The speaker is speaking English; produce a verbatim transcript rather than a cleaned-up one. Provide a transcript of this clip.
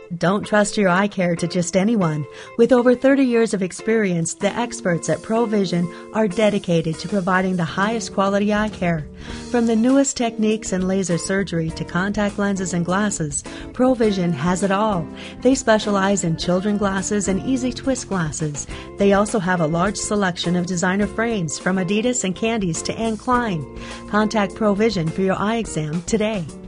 Don't trust your eye care to just anyone. With over thirty years of experience, the experts at ProVision are dedicated to providing the highest quality eye care. From the newest techniques in laser surgery to contact lenses and glasses, ProVision has it all. They specialize in children glasses and easy twist glasses. They also have a large selection of designer frames from Adidas and Candies to Anne Klein. Contact ProVision for your eye exam today.